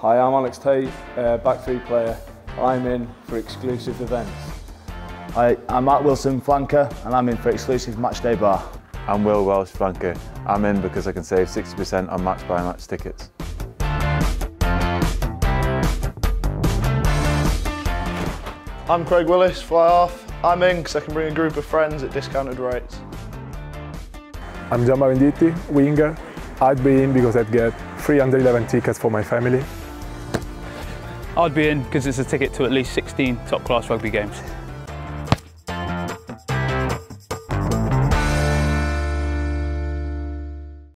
Hi, I'm Alex Tait, back three player. I'm in for exclusive events. Hi, I'm Matt Wilson, flanker, and I'm in for exclusive matchday bar. I'm Will Welch, flanker. I'm in because I can save 60% on match-by-match tickets. I'm Craig Willis, fly half. I'm in because I can bring a group of friends at discounted rates. I'm Giamba Venditti, winger. I'd be in because I'd get free under-11 tickets for my family. I'd be in because it's a ticket to at least 16 top-class rugby games.